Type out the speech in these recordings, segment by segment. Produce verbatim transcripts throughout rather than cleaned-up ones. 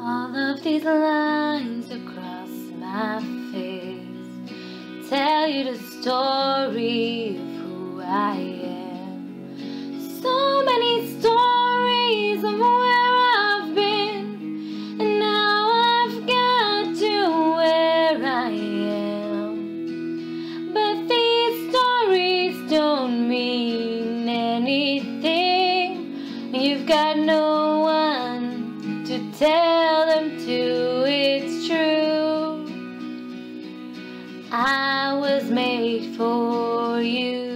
All of these lines across my face tell you the story of who I am. So many stories of where I've been, and now I've got to where I am. But these stories don't mean anything when you've got no one to tell them to. It's true, I was made for you.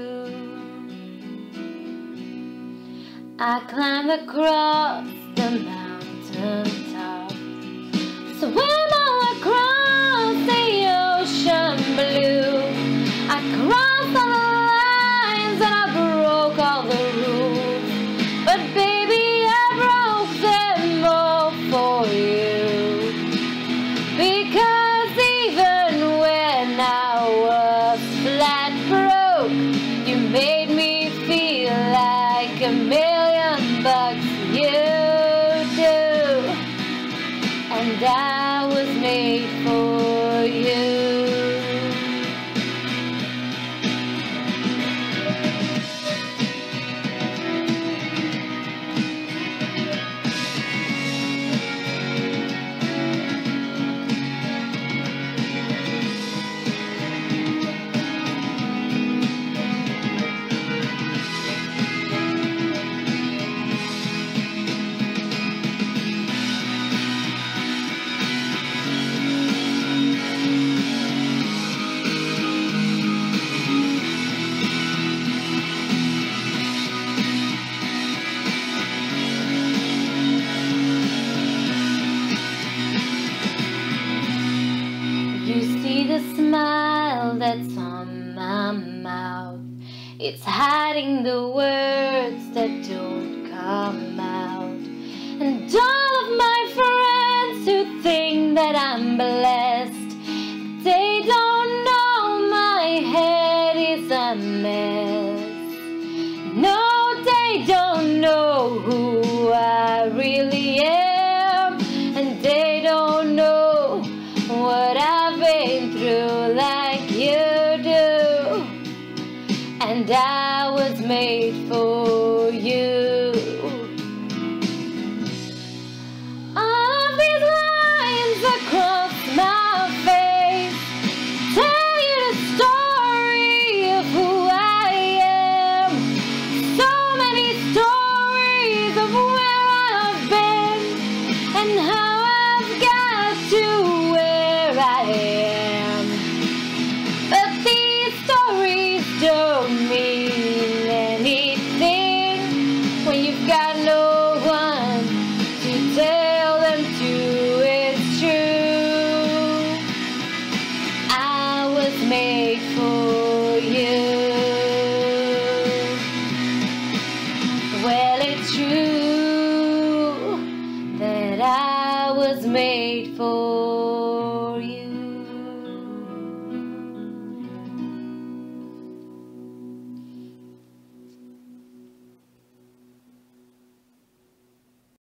I climbed across the mountain top, swam all across the ocean blue. I crossed all the lines and I broke all the rules, but baby, I broke them all for you. Because even when I was flat broke, you made me feel like a million bucks. You do, and I was made for you. You see the smile that's on my mouth, it's hiding the words that don't come out. And all of my friends who think that I'm blessed, they don't know my head is a mess. No, they don't know who I really am, and they don't know what I've been through like you do. And I was made for you. All of these lines across my face tell you the story of who I am. So many stories of where I've been and how I've got to where I am. But these stories don't mean anything when you've got no one to tell them to. It's true, I was made for you. Well, it's true that I was made for you.